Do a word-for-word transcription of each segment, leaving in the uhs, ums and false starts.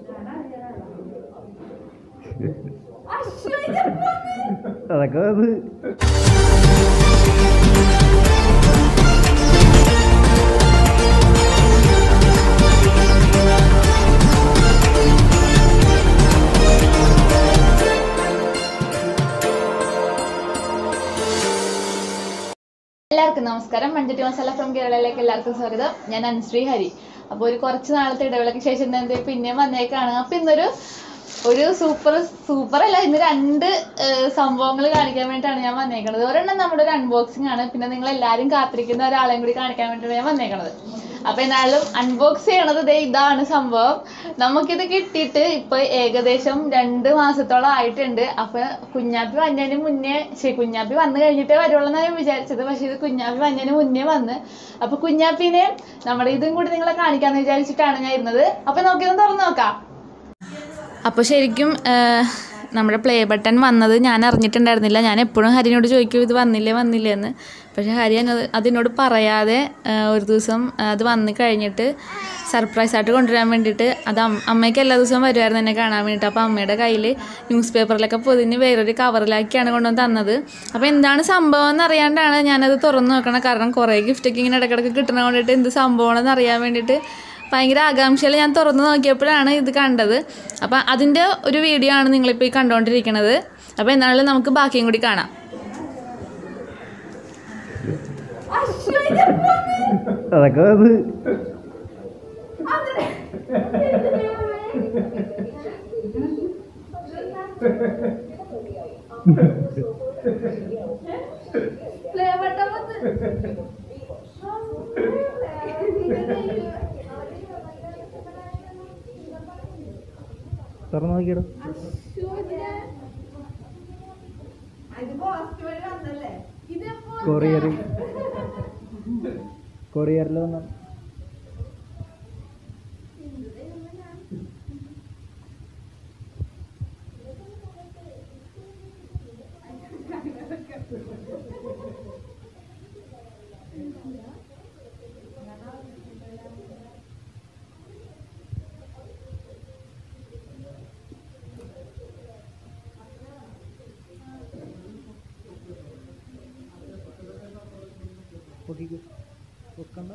അതൊക്കെ അത് എല്ലാവർക്കും നമസ്കാരം. മഞ്ചട്ടി മസാല ഫ്രം കേരളയിലേക്ക് എല്ലാവർക്കും സ്വാഗതം. ഞാൻ അനുശ്രീ ഹരി. അപ്പോൾ ഒരു കുറച്ച് നാളത്തെ ഇടവേളയ്ക്ക് ശേഷം എന്താ പിന്നെയും വന്നേക്കാണ്. അപ്പൊ ഇന്നൊരു ഒരു സൂപ്പർ സൂപ്പർ അല്ല ഇന്ന് രണ്ട് സംഭവങ്ങൾ കാണിക്കാൻ വേണ്ടിയിട്ടാണ് ഞാൻ വന്നേക്കണത്. ഒരെണ്ണം നമ്മുടെ ഒരു അൺബോക്സിംഗ് ആണ്, പിന്നെ നിങ്ങൾ എല്ലാവരും കാത്തിരിക്കുന്ന ഒരാളെയും കൂടി കാണിക്കാൻ വേണ്ടിയിട്ടാണ് ഞാൻ വന്നേക്കണത്. അപ്പൊ എന്നാലും അൺബോക്സ് ചെയ്യണത് ദേ ഇതാണ് സംഭവം. നമുക്കിത് കിട്ടിയിട്ട് ഇപ്പൊ ഏകദേശം രണ്ട് മാസത്തോളം ആയിട്ടുണ്ട്. അപ്പൊ കുഞ്ഞാപ്പി വന്നതിന് മുന്നേ ശരി കുഞ്ഞാപ്പി വന്നു കഴിഞ്ഞിട്ടേ വരുള്ളൂ എന്നാണ് ഞാൻ വിചാരിച്ചത്. പക്ഷെ ഇത് കുഞ്ഞാപ്പി വന്നതിന് മുന്നേ വന്ന്. അപ്പൊ കുഞ്ഞാപ്പിനെ നമ്മുടെ ഇതും കൂടി നിങ്ങളെ കാണിക്കാന്ന് വിചാരിച്ചിട്ടാണ് ഞാൻ ഇരുന്നത്. അപ്പൊ നമുക്കിത് തുറന്നു നോക്കാം. അപ്പോൾ ശരിക്കും നമ്മുടെ പ്ലേ ബട്ടൺ വന്നത് ഞാൻ അറിഞ്ഞിട്ടുണ്ടായിരുന്നില്ല. ഞാൻ എപ്പോഴും ഹരിനോട് ചോദിക്കും ഇത് വന്നില്ലേ വന്നില്ലേ എന്ന്. പക്ഷേ ഹരി അതിനോട് പറയാതെ ഒരു ദിവസം അത് വന്നു കഴിഞ്ഞിട്ട് സർപ്രൈസായിട്ട് കൊണ്ടുവരാൻ വേണ്ടിയിട്ട് അത് അമ്മയ്ക്ക് എല്ലാ ദിവസവും വരുമായിരുന്നു എന്നെ കാണാൻ വേണ്ടിയിട്ട്. അപ്പോൾ അമ്മയുടെ കയ്യിൽ ന്യൂസ് പേപ്പറിലൊക്കെ പൊതിഞ്ഞ് വേറൊരു കവറിലാക്കിയാണ് കൊണ്ടുവന്ന് തന്നത്. അപ്പോൾ എന്താണ് സംഭവം എന്നറിയാണ്ടാണ് ഞാനത് തുറന്ന് നോക്കണം. കാരണം കുറേ ഗിഫ്റ്റൊക്കെ ഇങ്ങനെ ഇടയ്ക്കിടയ്ക്ക് കിട്ടണ കൊണ്ടിട്ട് എന്ത് സംഭവമാണെന്ന് അറിയാൻ വേണ്ടിയിട്ട് ഭയങ്കര ആകാംക്ഷയിൽ ഞാൻ തുറന്ന് നോക്കിയപ്പോഴാണ് ഇത് കണ്ടത്. അപ്പം അതിൻ്റെ ഒരു വീഡിയോ ആണ് നിങ്ങളിപ്പോൾ ഈ കണ്ടുകൊണ്ടിരിക്കുന്നത്. അപ്പോൾ എന്നാലും നമുക്ക് ബാക്കിയും കൂടി കാണാം. അതൊക്കെ അത് തുറന്നു നോക്കിയിടും. കൊറിയർ കൊറിയറിൽ വന്ന വെക്കണ്ട.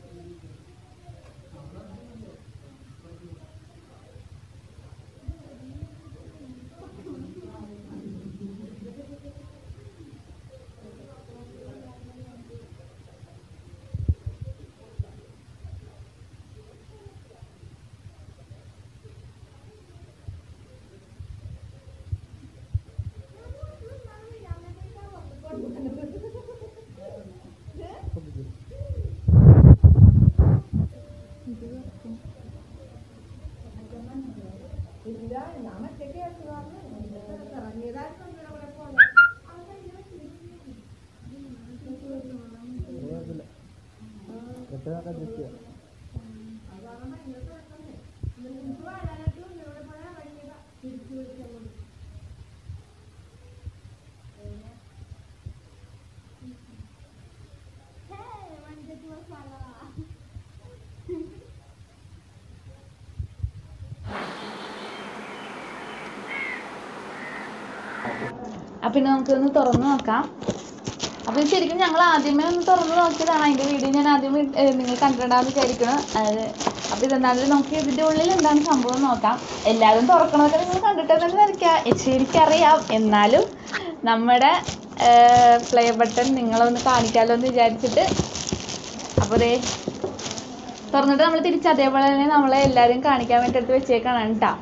അപ്പം പിന്നെ നമുക്കൊന്ന് തുറന്ന് നോക്കാം. അപ്പം ശരിക്കും ഞങ്ങൾ ആദ്യമേ ഒന്ന് തുറന്ന് നോക്കിയതാണ്. അതിൻ്റെ വീഡിയോ ഞാൻ ആദ്യം നിങ്ങൾ കണ്ടിട്ടുണ്ടാകുന്ന വിചാരിക്കണം. അത് അപ്പം ഇതെന്താണെങ്കിലും നമുക്ക് ഇതിൻ്റെ ഉള്ളിൽ എന്താണ് സംഭവം നോക്കാം. എല്ലാവരും തുറക്കണമൊക്കെ നിങ്ങൾ കണ്ടിട്ടുണ്ടെന്ന് എനിക്ക് ശരിക്കറിയാം. എന്നാലും നമ്മുടെ പ്ലേ ബട്ടൺ നിങ്ങളൊന്ന് കാണിക്കാമല്ലോ എന്ന് വിചാരിച്ചിട്ട് അപ്പോൾ ദേ തുറന്നിട്ട് നമ്മൾ തിരിച്ച് അതേപോലെ തന്നെ നമ്മളെ എല്ലാവരും കാണിക്കാൻ വേണ്ടി എടുത്ത് വെച്ചേക്കാണ് കേട്ടോ.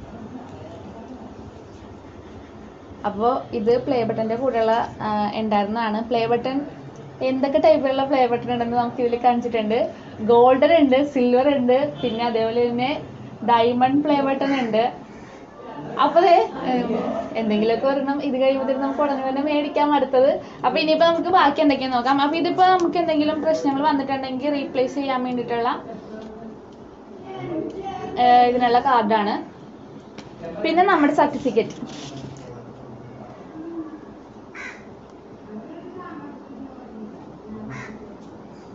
അപ്പോൾ ഇത് പ്ലേ ബട്ടൻ്റെ കൂടെയുള്ള ഉണ്ടായിരുന്നതാണ്. പ്ലേ ബട്ടൺ എന്തൊക്കെ ടൈപ്പിലുള്ള പ്ലേ ബട്ടൺ ഉണ്ടെന്ന് നമുക്ക് ഇതിൽ കാണിച്ചിട്ടുണ്ട്. ഗോൾഡൻ ഉണ്ട്, സിൽവർ ഉണ്ട്, പിന്നെ അതേപോലെ തന്നെ ഡയമണ്ട് പ്ലേ ബട്ടൺ ഉണ്ട്. അപ്പോൾ എന്തെങ്കിലുമൊക്കെ ഒരെണ്ണം ഇത് കഴിയുമ്പോൾ നമുക്ക് ഉടനെ തന്നെ മേടിക്കാം അടുത്തത്. അപ്പോൾ ഇനിയിപ്പോൾ നമുക്ക് ബാക്കി എന്തൊക്കെയാണെന്ന് നോക്കാം. അപ്പോൾ ഇതിപ്പോൾ നമുക്ക് എന്തെങ്കിലും പ്രശ്നങ്ങൾ വന്നിട്ടുണ്ടെങ്കിൽ റീപ്ലേസ് ചെയ്യാൻ വേണ്ടിയിട്ടുള്ള ഇതിനുള്ള കാർഡാണ്. പിന്നെ നമ്മുടെ സർട്ടിഫിക്കറ്റ്.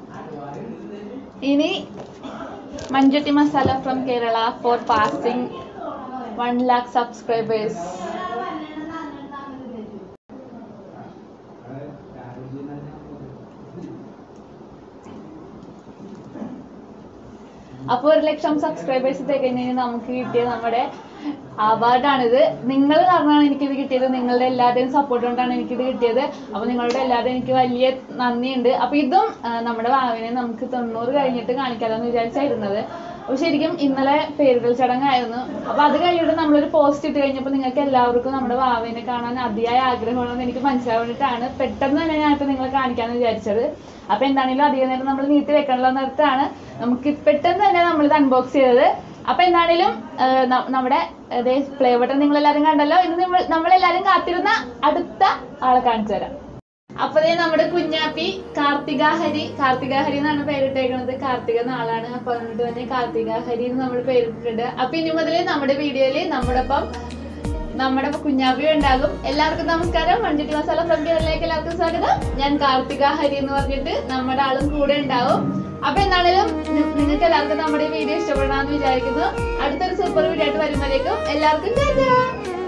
ഇനി Manchatti Masala from Kerala for passing one lakh subscribers. അപ്പൊ ഒരു ലക്ഷം സബ്സ്ക്രൈബേഴ്സ് തികഞ്ഞതിന് നമുക്ക് കിട്ടിയ നമ്മുടെ അവാർഡാണിത്. നിങ്ങൾ കാരണമാണ് എനിക്കിത് കിട്ടിയത്. നിങ്ങളുടെ എല്ലാവരുടെയും സപ്പോർട്ട് കൊണ്ടാണ് എനിക്കിത് കിട്ടിയത്. അപ്പൊ നിങ്ങളുടെ എല്ലാവരുടെയും എനിക്ക് വലിയ നന്ദിയുണ്ട്. അപ്പൊ ഇതും നമ്മുടെ വാവിനെ നമുക്ക് തൊണ്ണൂറ് കഴിഞ്ഞിട്ട് കാണിക്കാമെന്ന് വിചാരിച്ചായിരുന്നത്. അപ്പൊ ശരിക്കും ഇന്നലെ പേരുകൾ ചടങ്ങായിരുന്നു. അപ്പൊ അത് കഴിഞ്ഞിട്ട് നമ്മളൊരു പോസ്റ്റ് ഇട്ട് കഴിഞ്ഞപ്പോൾ നിങ്ങൾക്ക് എല്ലാവർക്കും നമ്മുടെ വാവിനെ കാണാൻ അതിയായ ആഗ്രഹമാണെന്ന് എനിക്ക് മനസ്സിലാവേണ്ടിയിട്ടാണ് പെട്ടെന്ന് തന്നെ ഞാനിപ്പോൾ നിങ്ങളെ കാണിക്കാമെന്ന് വിചാരിച്ചത്. അപ്പൊ എന്താണെങ്കിലും അധികം നേരം നമ്മൾ നീട്ടി വെക്കാനുള്ള നേരത്താണ് നമുക്ക് പെട്ടെന്ന് തന്നെ നമ്മളിത് അൺബോക്സ് ചെയ്തത്. അപ്പൊ എന്താണേലും നമ്മുടെ പ്ലേ ബട്ടൺ നിങ്ങൾ എല്ലാവരും കണ്ടല്ലോ. ഇന്ന് നമ്മൾ നമ്മളെല്ലാരും കാത്തിരുന്ന അടുത്ത ആളെ കാണിച്ചു തരാം. അപ്പതേ നമ്മുടെ കുഞ്ഞാപ്പി കാർത്തിക ഹരി, കാർത്തിക ഹരി എന്നാണ് പേരിട്ടേക്കുന്നത്. കാർത്തിക നാളാണ്. അപ്പൊ അതുകൊണ്ട് തന്നെ കാർത്തിക ഹരി എന്ന് നമ്മൾ പേരിട്ടിട്ടുണ്ട്. അപ്പൊ ഇനി മുതൽ നമ്മുടെ വീഡിയോയില് നമ്മുടെ ഒപ്പം നമ്മുടെ കുഞ്ഞാപ്പി ഉണ്ടാകും. എല്ലാവർക്കും നമസ്കാരം. മൺചട്ടി മസാല ഫ്രം കേരളയിലേക്ക് എല്ലാവർക്കും സ്വാഗതം. ഞാൻ കാർത്തിക ഹരി എന്ന് പറഞ്ഞിട്ട് നമ്മുടെ ആളും കൂടെ ഉണ്ടാവും. അപ്പൊ എന്താണേലും നിങ്ങൾക്ക് എല്ലാവർക്കും നമ്മുടെ വീഡിയോ ഇഷ്ടപ്പെടാന്ന് വിചാരിക്കുന്നു. അടുത്തൊരു സൂപ്പർ വീഡിയോ ആയിട്ട് വരുമ്പോഴേക്കും എല്ലാവർക്കും